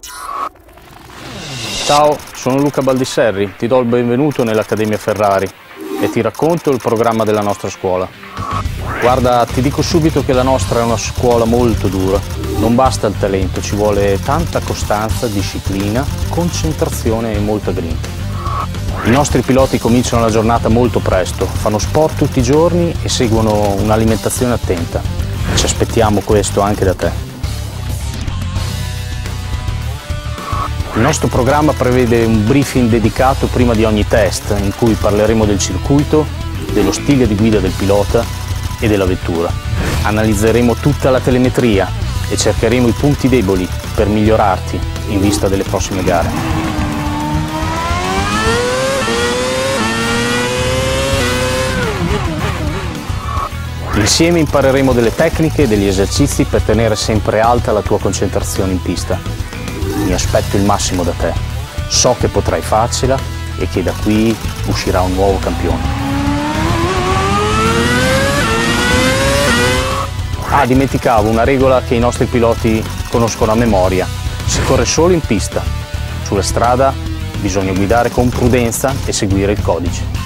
Ciao, sono Luca Baldisserri, ti do il benvenuto nell'Accademia Ferrari e ti racconto il programma della nostra scuola. Guarda, ti dico subito che la nostra è una scuola molto dura. Non basta il talento, ci vuole tanta costanza, disciplina, concentrazione e molta grinta. I nostri piloti cominciano la giornata molto presto, fanno sport tutti i giorni e seguono un'alimentazione attenta. Ci aspettiamo questo anche da te. Il nostro programma prevede un briefing dedicato prima di ogni test, in cui parleremo del circuito, dello stile di guida del pilota e della vettura. Analizzeremo tutta la telemetria e cercheremo i punti deboli per migliorarti in vista delle prossime gare. Insieme impareremo delle tecniche e degli esercizi per tenere sempre alta la tua concentrazione in pista. Mi aspetto il massimo da te, so che potrai farcela e che da qui uscirà un nuovo campione. Ah, dimenticavo una regola che i nostri piloti conoscono a memoria: si corre solo in pista, sulla strada bisogna guidare con prudenza e seguire il codice.